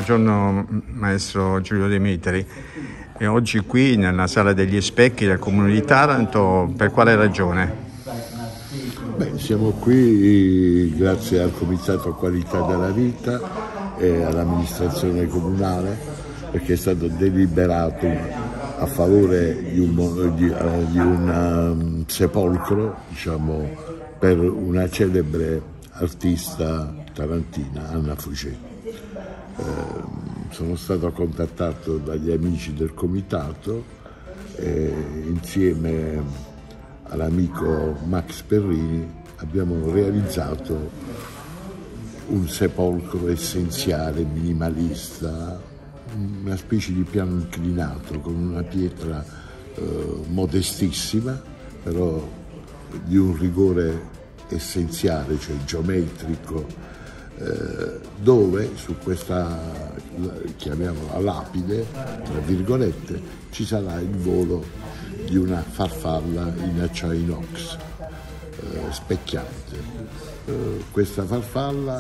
Buongiorno maestro Giulio De Mitri. E oggi qui nella Sala degli Specchi del Comune di Taranto, per quale ragione? Siamo qui grazie al Comitato Qualità della Vita e all'amministrazione comunale, perché è stato deliberato a favore di un sepolcro, diciamo, per una celebre artista tarantina, Anna Fugè. Sono stato contattato dagli amici del comitato insieme all'amico Max Perrini abbiamo realizzato un sepolcro essenziale, minimalista, una specie di piano inclinato con una pietra modestissima, però di un rigore essenziale, cioè geometrico, dove su questa, chiamiamola lapide, tra virgolette, ci sarà il volo di una farfalla in acciaio inox specchiante. Questa farfalla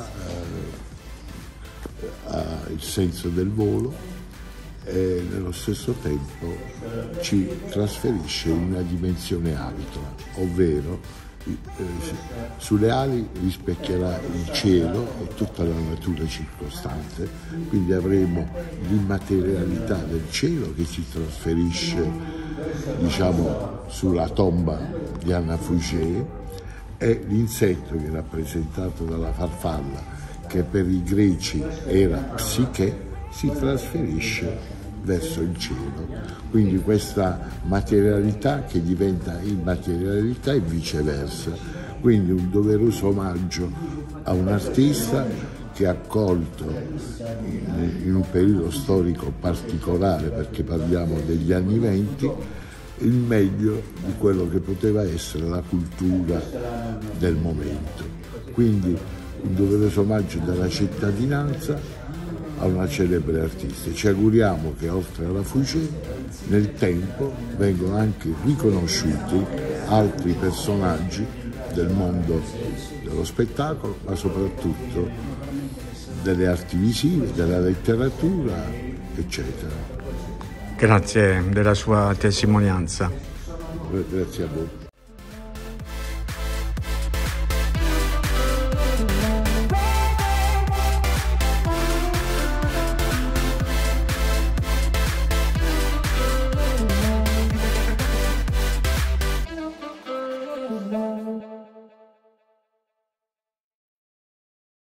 ha il senso del volo e nello stesso tempo ci trasferisce in una dimensione altra, ovvero sulle ali rispecchierà il cielo e tutta la natura circostante, quindi avremo l'immaterialità del cielo che si trasferisce, diciamo, sulla tomba di Anna Fugè, e l'insetto che è rappresentato dalla farfalla, che per i greci era Psiche, si trasferisce verso il cielo, quindi questa materialità che diventa immaterialità e viceversa, quindi un doveroso omaggio a un artista che ha colto in un periodo storico particolare, perché parliamo degli anni *20, il meglio di quello che poteva essere la cultura del momento, quindi un doveroso omaggio dalla cittadinanza a una celebre artista. Ci auguriamo che oltre alla Fugè nel tempo vengano anche riconosciuti altri personaggi del mondo dello spettacolo, ma soprattutto delle arti visive, della letteratura, eccetera. Grazie della sua testimonianza. Grazie a voi.